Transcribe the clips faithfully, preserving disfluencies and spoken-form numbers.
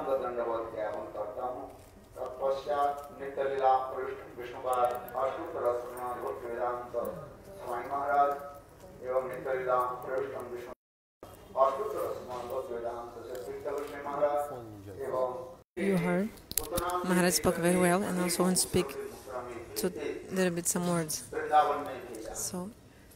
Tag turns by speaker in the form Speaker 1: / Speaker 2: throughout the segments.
Speaker 1: You heard Maharaj spoke very well, and also want to speak to a little bit some words. So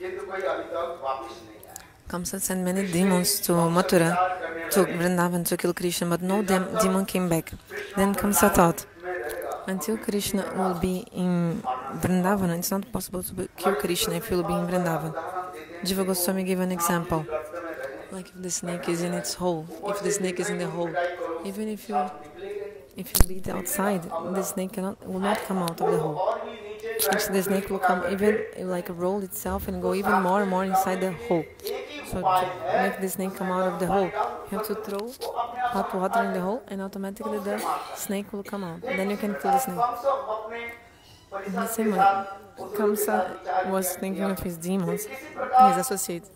Speaker 1: Kamsa sent many demons to Mathura, to Vrindavan to kill Krishna, but no dem demon came back. Then Kamsa thought, until Krishna will be in Vrindavan, it's not possible to kill Krishna if he will be in Vrindavan. Jiva Goswami gave an example, like if the snake is in its hole, if the snake is in the hole, even if you if you beat outside, the snake cannot will not come out of the hole. Actually, the snake will come even like roll itself and go even more and more inside the hole. So to make the snake come out of the hole, you have to throw hot water in the hole, and automatically the snake will come out. Then you can kill the snake. In the same way, Kamsa was thinking of his demons, his associates.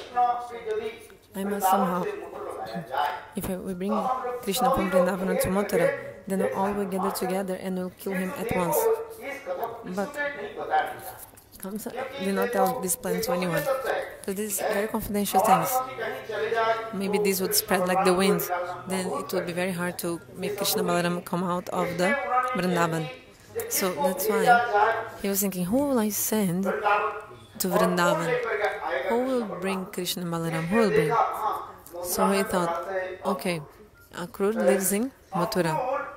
Speaker 1: I must somehow, if we bring Krishna from Vrindavan to Mathura, then all will gather together and will kill him at once. But Kamsa did not tell this plan to anyone. So these very confidential things. Maybe this would spread like the wind. Then it would be very hard to make Krishna Balaram come out of the Vrindavan. So that's why he was thinking, who will I send to Vrindavan? Who will bring Krishna Balaram? Who will bring? So he thought, okay, Akrur lives in Mathura.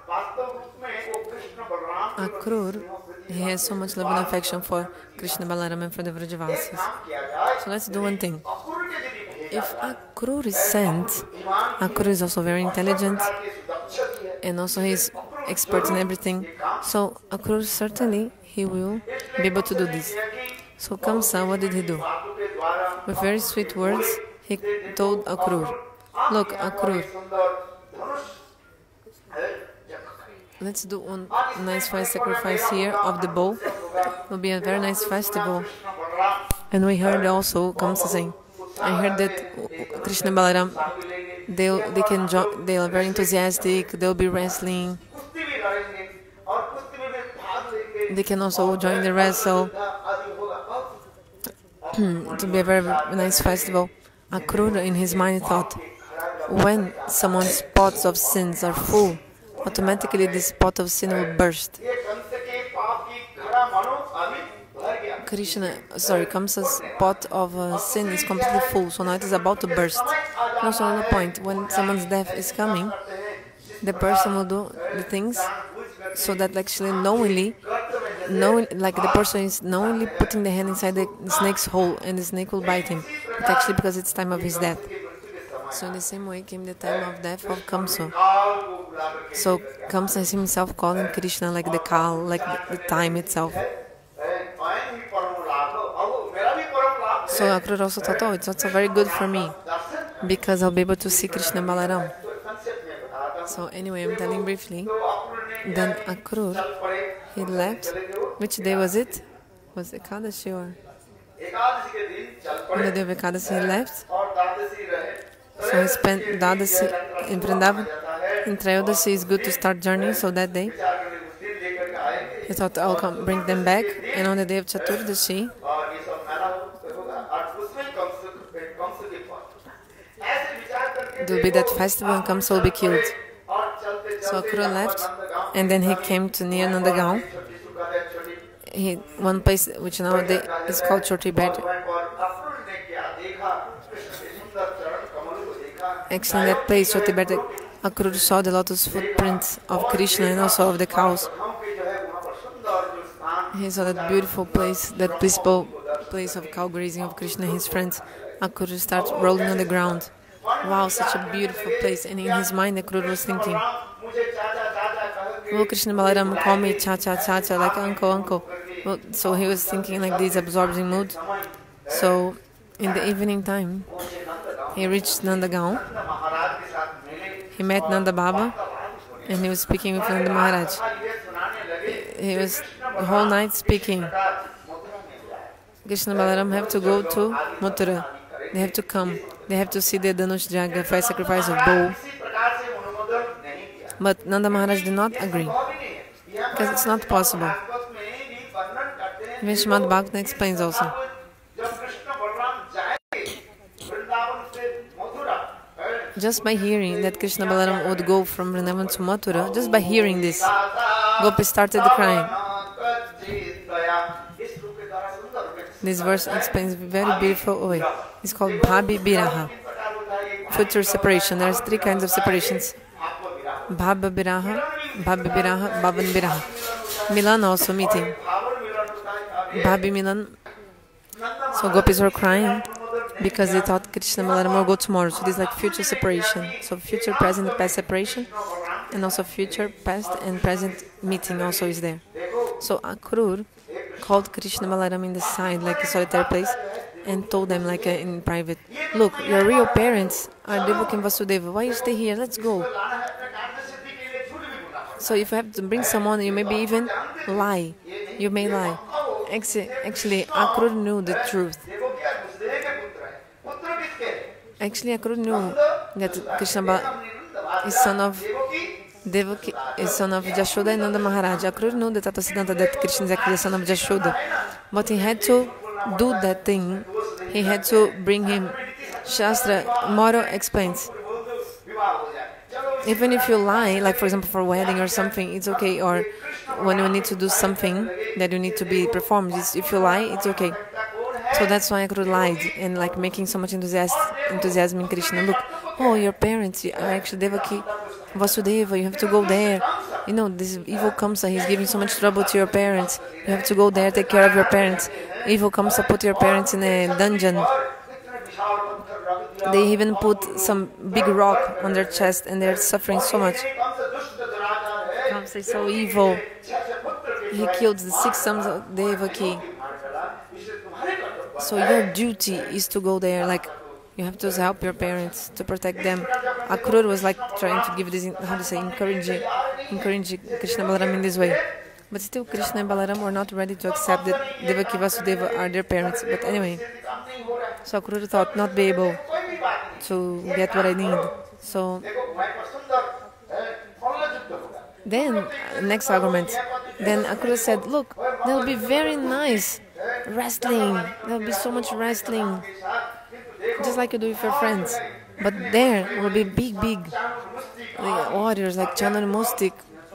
Speaker 1: Akrur, he has so much love and affection for Krishna Balaram and for the Vrajavasis. So let's do one thing. If Akrur is sent, Akrur is also very intelligent and also he is expert in everything. So Akrur certainly he will be able to do this. So Kamsa, what did he do? With very sweet words, he told Akrur, look, Akrur, let's do one nice fire sacrifice here of the bow. It will be a very nice festival. And we heard also Kamsa saying, I heard that Krishna Balaram, they they can join, they are very enthusiastic. They'll be wrestling. They can also join the wrestle. It will be a very nice festival. Akrura in his mind thought, when someone's pots of sins are full, automatically this pot of sin will burst. Krishna, sorry, Kamsa's pot of uh, sin is completely full, so now it is about to burst. Also on the point, when someone's death is coming, the person will do the things so that actually knowingly, knowing, like the person is knowingly putting the hand inside the snake's hole and the snake will bite him, but actually because it's time of his death. So in the same way came the time of death of Kamsa. So Kamsa is himself calling Krishna like the cow, like the, the time itself. So Akrura also thought, oh, it's also very good for me, because I'll be able to see Krishna Balaram. So anyway, I'm telling briefly. Then Akrura, he left. Which day was it? Was it Ekadashi or? On the day of Ekadashi he left. So he spent Dadasi in Vrindavan. In Trayodasi it's good to start journey, so that day he thought I'll come bring them back. And on the day of Chaturdashi, there will be that festival and Kamsa will be killed. So Akrura left, and then he came to near Nandagaon. He one place which nowadays is called Choti Bed. Actually, in that place, Choti Bed, Akrura saw the lotus footprints of Krishna and also of the cows. He saw that beautiful place, that peaceful place of cow grazing of Krishna and his friends. Akrura started rolling on the ground. Wow, such a beautiful place. And in his mind, Akrura was thinking, will Krishna Balaram call me cha-cha, cha-cha, like uncle, uncle? Well, so he was thinking like this absorbing mood. So in the evening time, he reached Nandagaon. He met Nanda Baba, and he was speaking with Nanda Maharaj. He was the whole night speaking. Krishna Balaram have to go to Mathura. They have to come. They have to see the Dhanush Jaga, fire sacrifice of bull. But Nanda Maharaj did not agree, because it's not possible. Even Srimad Bhagavatam explains also. Just by hearing that Krishna Balaram would go from Vrindavan to Mathura, just by hearing this, Gopi started crying. This verse explains a very beautiful way. It's called Bhabi Biraha, future separation. There's three kinds of separations. Bhava Biraha, Bhabi Biraha, Bhavan Biraha. Milan also meeting. Bhabi Milan. So gopis were crying because they thought Krishna Balaram will go tomorrow. So this is like future separation. So future, present, past separation. And also future, past and present meeting also is there. So Akrur called Krishna Balaram in the side, like a solitary place, and told them like uh, in private, look, your real parents are Devaki and Vasudeva. Why you stay here? Let's go. So if you have to bring someone, you maybe even lie. You may lie. Actually, actually Akrur knew the truth. Actually, Akrur knew that Krishna Balaram is son of Devaki, is son of Jashoda and Nanda Maharaj. Akrur knew that Tata Siddhanta, that Krishna is actually the son of Jashoda. But he had to do that thing. He had to bring him. Shastra, Moro explains. Even if you lie, like for example for a wedding or something, it's okay. Or when you need to do something that you need to be performed, it's, if you lie, it's okay. So that's why Akrur lied and like making so much enthusiasm, enthusiasm in Krishna. Look, oh, your parents are actually Devaki, Vasudeva, you have to go there. You know, this evil Kamsa, he's giving so much trouble to your parents. You have to go there, take care of your parents. Evil Kamsa put your parents in a dungeon. They even put some big rock on their chest and they're suffering so much. Kamsa is so evil. He killed the six sons of Devaki. So your duty is to go there, like you have to help your parents, to protect them. Akrur was like trying to give this, how to say, encouraging, encouraging Krishna Balaram in this way. But still Krishna and Balaram were not ready to accept that Devaki Vasudeva are their parents. But anyway, so Akrur thought not be able to get what I need. So then, next argument, then Akrur said, look, that will be very nice. Wrestling, there will be so much wrestling, just like you do with your friends. But there will be big, big like, warriors like Chandra Mustik,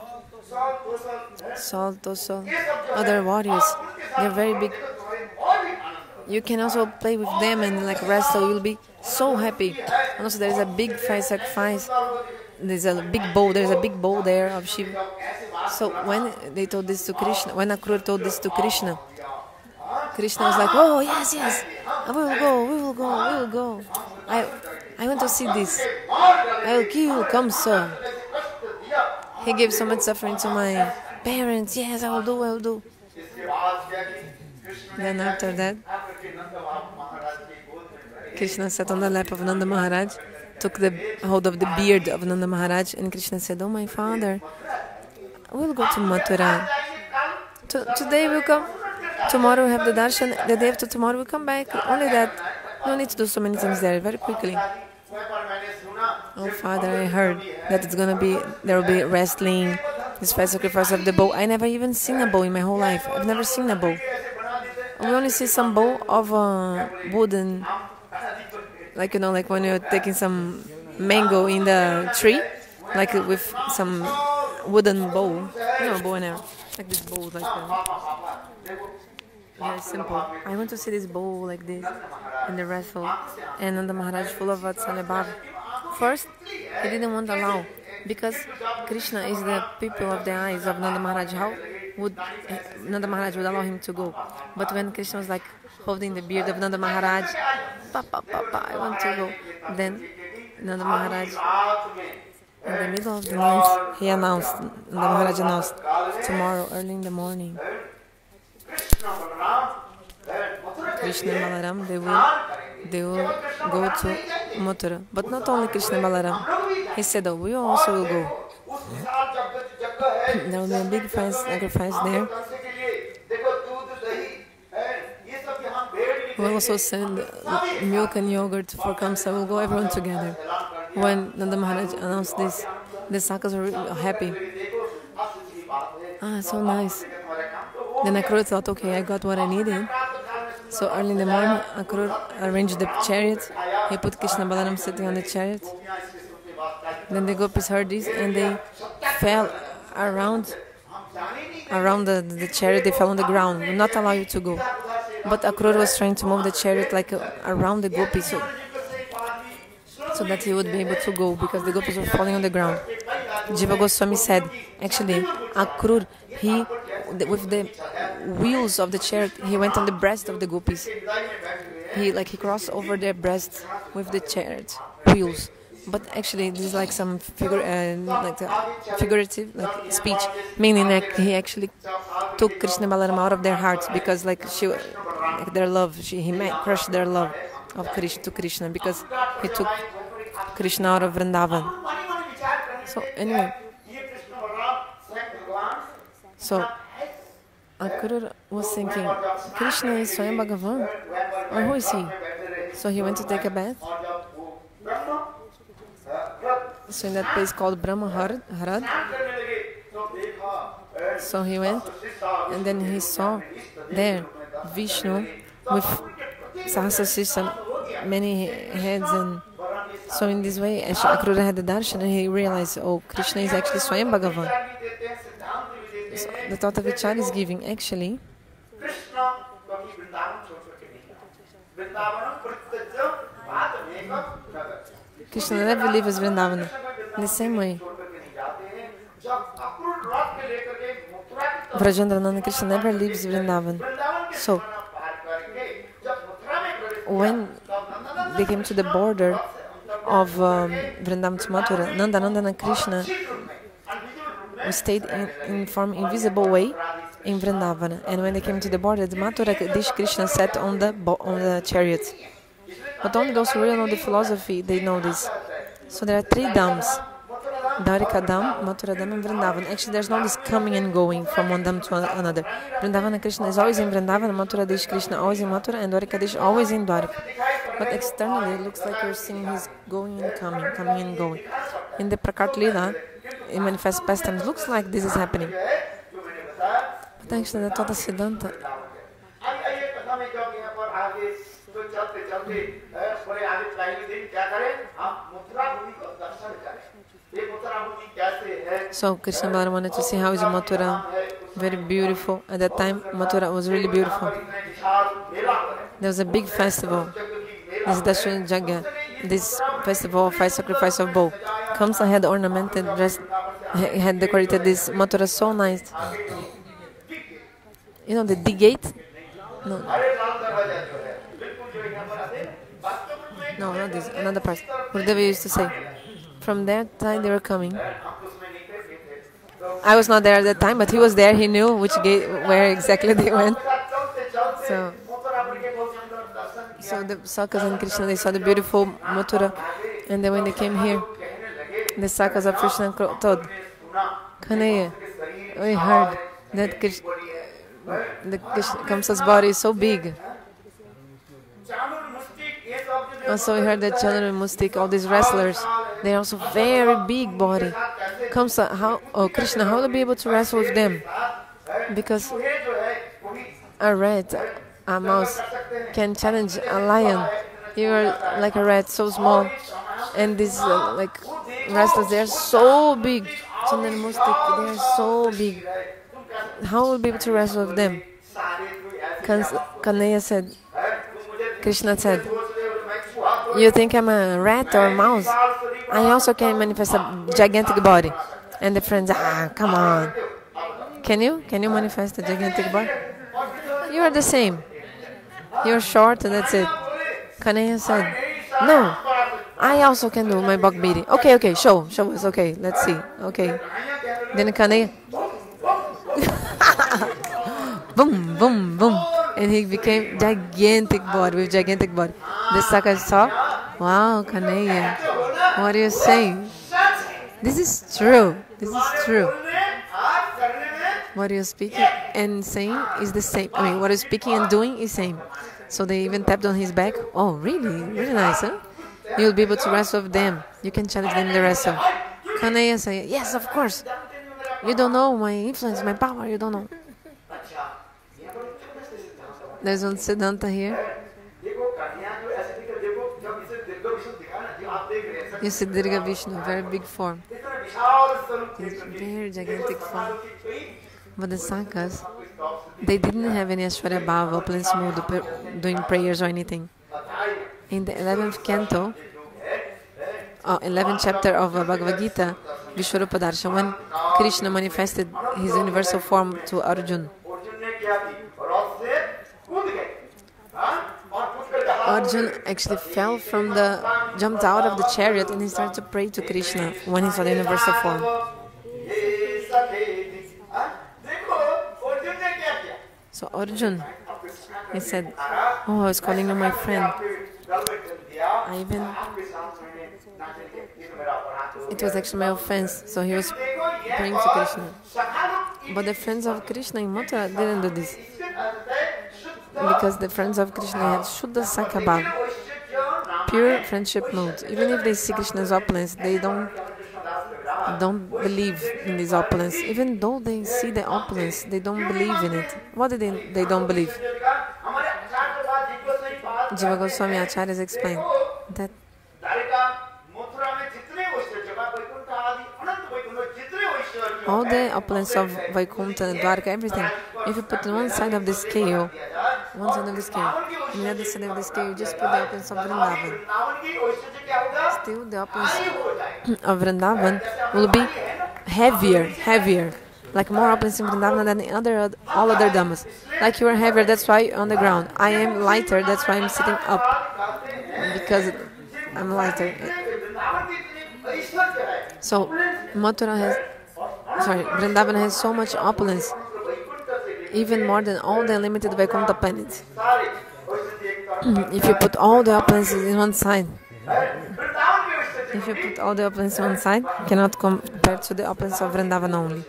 Speaker 1: Salt also, other warriors. They're very big. You can also play with them and like wrestle. You'll be so happy. And also there is a big fire sacrifice. There's a big bowl. There's a big bowl there of Shiva. So when they told this to Krishna, when Akrur told this to Krishna, Krishna was like, oh, yes, yes, we will go, we will go, we will go. I I want to see this. I will kill Kamsa. He gave so much suffering to my parents. Yes, I will do, I will do. Then after that, Krishna sat on the lap of Nanda Maharaj, took the hold of the beard of Nanda Maharaj, and Krishna said, oh, my father, we'll go to Mathura. To, today we'll come. Tomorrow we have the darshan, the day after tomorrow we come back. Only that. No need to do so many things there, very quickly. Oh, Father, I heard that it's gonna be, there will be wrestling, this fire sacrifice of the bow. I never even seen a bow in my whole life. I've never seen a bow. We only see some bow of uh, wooden, like, you know, like when you're taking some mango in the tree, like with some wooden bow. You know, bow and arrow. Like this bow, like uh, very simple. I want to see this bowl like this in the wrestle, and Nanda Maharaj full of Vatsalya. First, he didn't want to allow, because Krishna is the pupil of the eyes of Nanda Maharaj. How would Nanda Maharaj would allow him to go? But when Krishna was like holding the beard of Nanda Maharaj, Papa, Papa, I want to go. Then Nanda Maharaj, in the middle of the night, he announced, Nanda Maharaj announced, tomorrow early in the morning, Krishna and Balaram, they will, they will go to Mathura. But not only Krishna and Balaram. He said, oh, we also will go. There will be a big sacrifice there. We will also send milk and yogurt for Kamsa. We'll go everyone together. When Nanda Maharaj announced this, The Sakas were really happy. Ah, so nice. Then Akrura thought, okay, I got what I needed. So early in the morning, Akrura arranged the chariot. He put Krishna Balaram sitting on the chariot. Then the gopis heard this and they fell around around the, the chariot. They fell on the ground, would not allow you to go. But Akrura was trying to move the chariot like uh, around the gopis, so, so that he would be able to go, because the gopis were falling on the ground. Jiva Goswami said, actually, Akrura, he, with the wheels of the chariot, he went on the breast of the gopis. He like he crossed over their breast with the chariot wheels. But actually, this is like some figure, uh, like a figurative like speech, meaning like he actually took Krishna Balaram out of their hearts, because like she, like their love, she, he might crush their love of Krishna to Krishna, because he took Krishna out of Vrindavan. So anyway, so Akrura was thinking, Krishna is Swayam Bhagavan, or who is he? So he went to take a bath. So in that place called Brahma Harad. So he went, and then he saw there Vishnu with Sahasra many heads, and so in this way, as Akrura had the darshan, and he realized, oh, Krishna is actually Swayam Bhagavan. So the thought of Vichar is giving, actually, Krishna never leaves Vrindavan. In the same way, Vrajendrananda Krishna never leaves Vrindavan. So, when they came to the border of um, Vrindavan to Mathura, Nandananda and Krishna stayed in, in form invisible way in Vrindavan. And when they came to the border, the Mathura Dish Krishna sat on the on the chariot. But only those who really know the philosophy, they know this. So there are three dams: Dwarika Dam, Mathura Dam, and Vrindavan. Actually, there's no this coming and going from one dam to another. Vrindavan Krishna is always in Vrindavan, Mathura Dish Krishna always in Mathura, and Dwarika Dish always in Dwarika. But externally, it looks like you're seeing his going and coming, coming and going. In the Prakat Lila, in manifest pastimes, looks like this is happening. But actually, the Tata Siddhanta, so Krishna Balaram wanted to see how is Mathura, very beautiful. At that time, Mathura was really beautiful. There was a big festival, this Dashuna Jagya, this festival of fire sacrifice of bull. Kamsa had ornamented, dressed, had decorated this Mathura so nice. You know the D gate? No. No, not this, another part. Gurudeva used to say, from that time they were coming. I was not there at that time, but he was there, he knew which gate, where exactly they went. So, so the Sakas and Krishna, they saw the beautiful Mathura, and then when they came here, the Sakas of Krishna told, Kanaya, we heard that Krishna, the Krishna, Kamsa's body is so big. Also, we heard that Chandra and Mustik, all these wrestlers, they are also very big body. Kamsa, how, oh Krishna, how will you be able to wrestle with them? Because a rat, a mouse, can challenge a lion. You are like a rat, so small, and these uh, like wrestlers, they are so big. Chandra and Mustik, they are so big. How will you be able to wrestle with them? Kanaya said, Krishna said, you think I'm a rat or a mouse? I also can manifest a gigantic body. And the friends, ah, come on. Can you? Can you manifest a gigantic body? You are the same. You're short and that's it. Kanaya said, no, I also can do my bug beating. Okay, okay, show, show us. Okay, let's see. Okay. Then Kanaya, boom, boom, boom. And he became gigantic body, with gigantic body. The Sakas saw, wow, Kanaya, what are you saying? This is true. This is true. What you're speaking and saying is the same. I mean, what you're speaking and doing is same. So they even tapped on his back. Oh, really? Really nice, huh? You'll be able to wrestle with them. You can challenge them in the wrestle. Kanhaiya said, yes, of course. You don't know my influence, my power, you don't know. There's one Siddhanta here. You see Dirga Vishnu, very big form. He's very gigantic form. But the Sakas, they didn't have any Ashwarya Bhava, opulence mood, doing prayers or anything. In the eleventh canto, uh, eleventh chapter of uh, Bhagavad Gita, Vishwarupa Darshan, when Krishna manifested his universal form to Arjuna, Arjuna actually fell from the, jumped out of the chariot and he started to pray to Krishna when he saw the universal form. So Arjuna, he said, oh, I was calling you my friend. I even, it was actually my offense. So he was praying to Krishna. But the friends of Krishna in Mathura didn't do this. Because the friends of Krishna had Shuddha Sakha Bhava, pure friendship mode. Even if they see Krishna's opulence, they don't don't believe in this opulence. Even though they see the opulence, they don't believe in it. What did they, they don't believe? Jiva Goswami Acharyas explained that all the opulence of Vaikuntha and Dwarka, everything, if you put on one side of the scale, one side of the scale, and the other side of the scale, you just put the opulence of Vrindavan. Still, the opulence of Vrindavan will be heavier, heavier, like more opulence in Vrindavan than in other, all other dhammas. Like you are heavier, that's why you're on the ground. I am lighter, that's why I'm sitting up, because I'm lighter. So, Mathura has, sorry, Vrindavan has so much opulence, even more than all the unlimited Vaikuntha planets. If you put all the opulences in one side, if you put all the opulence on one side, you cannot compare to the opulence of Vrindavan only.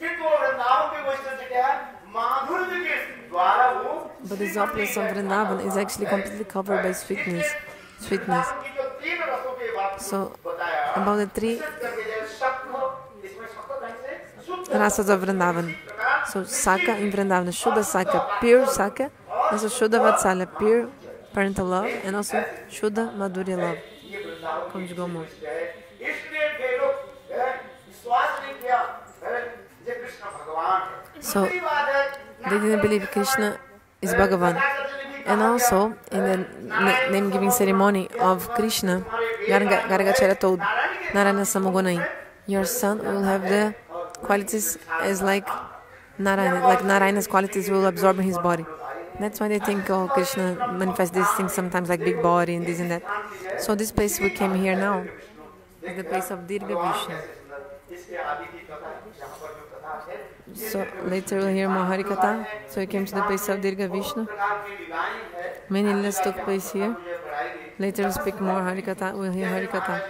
Speaker 1: But this opulence of Vrindavan is actually completely covered by sweetness. Sweetness. So, about the three rasas of Vrindavan. So, Saka in Vrindavan, Shuddha Saka, pure Saka, also Shuddha Vatsalya, pure parental love, and also Shuddha Madhurya love, conjugal amor. So, they didn't believe Krishna is Bhagavan. And also, in the name-giving ceremony of Krishna, Gargacharya told Narayana Samogunai, your son will have the qualities as like Narayana, like Narayana's qualities will absorb in his body. That's why they think, oh, Krishna manifests these things sometimes like big body and this and that. So this place we came here now is the place of Dirga Vishnu. So later we'll hear more Harikatha. So we came to the place of Dirga Vishnu. Many lilas took place here. Later we'll speak more Harikatha. We'll hear Harikatha.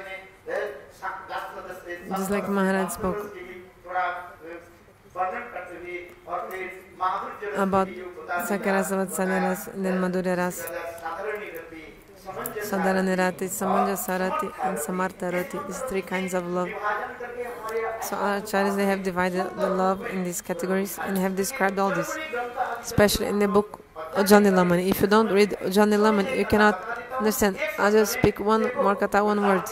Speaker 1: Just like Maharaj spoke about Sakarasa Vatsalya Rasa and then Madhurya Rasa, Sadharanirati, Samanjasarati and Samartarati. These three kinds of love. So our acharyas, they have divided the love in these categories and have described all this, especially in the book Ujjani Lamani. If you don't read Ujjani Lamani, you cannot understand. I'll just speak one more katha, one word.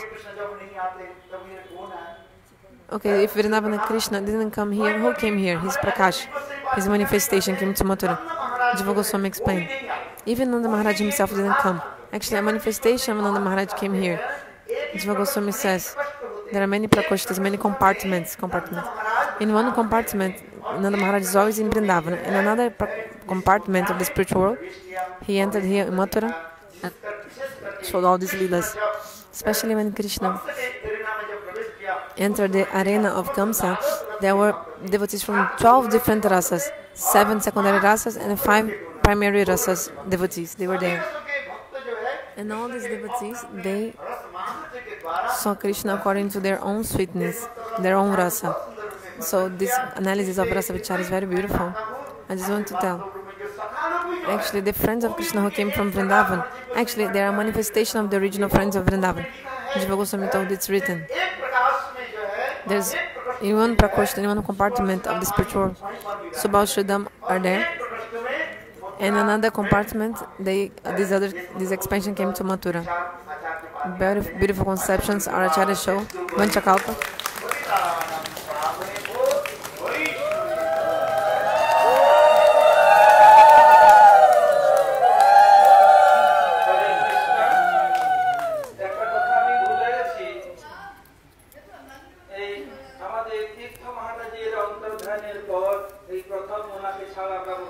Speaker 1: Okay, if Vrindavan Krishna didn't come here, who came here? His Prakash, his manifestation came to Mathura. Jiva Goswami explained. Even Nanda Maharaj himself didn't come. Actually, a manifestation of Nanda Maharaj came here. Jiva Goswami says there are many prakoshtas, many compartments. compartments. In one compartment, Nanda Maharaj is always in Vrindavan. In another compartment of the spiritual world, he entered here in Mathura and showed all these leelas. Especially when Krishna entered the arena of Kamsa, there were devotees from twelve different rasas, seven secondary rasas and five primary rasas devotees. They were there. And all these devotees, they saw Krishna according to their own sweetness, their own rasa. So this analysis of Rasa Vichara is very beautiful. I just want to tell. Actually, the friends of Krishna who came from Vrindavan, actually they are a manifestation of the original friends of Vrindavan. Jiva Goswami told, it's written. There's in one prakoshta, in one compartment of the spiritual Subal Sridham are there. And another compartment, they this other this expansion came to Mathura. Beautiful, beautiful conceptions are Acharya show, Vanchakalpa.